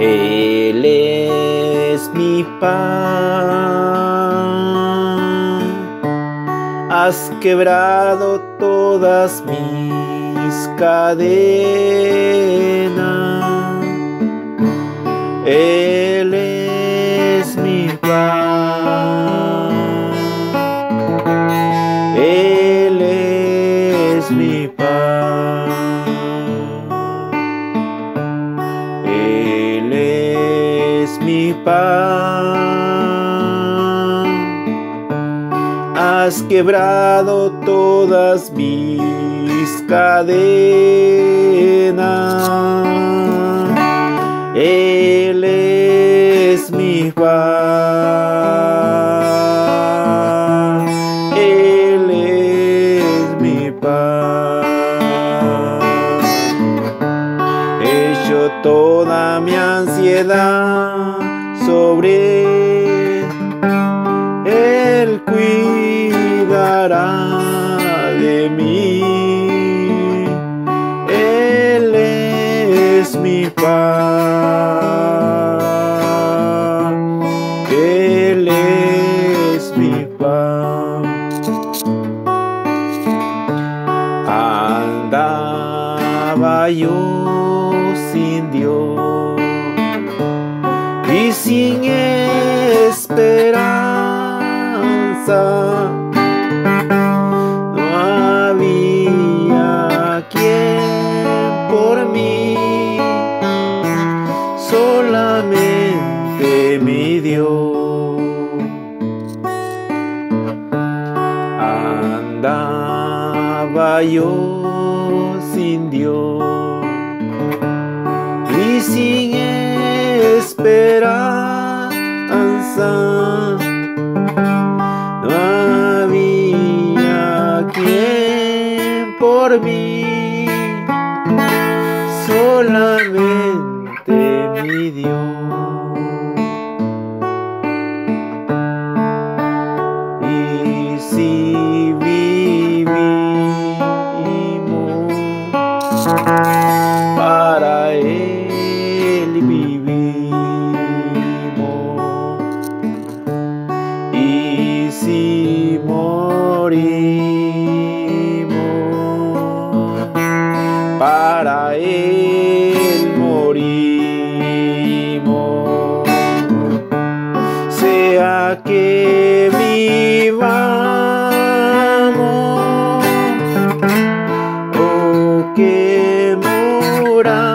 Él es mi pan. Has quebrado todas mis cadenas. Él es mi pan. Él es mi pan. Él es mi pan. Has quebrado todas mis cadenas. Él es mi pan. Él es mi pan. Echo toda mi ansiedad sobre Él, cuidará de mí. Él es mi pan. Él es mi pan. Andaba yo sin Dios y sin esperanza. No había quien por mí, solamente mi Dios. Andaba yo sin Dios y sin esperanza. No había quien por mí, solamente mi Dios. Y si vivimos, para Él vivimos. Y si morimos, para Él morimos. Sea que vivamos o que muramos,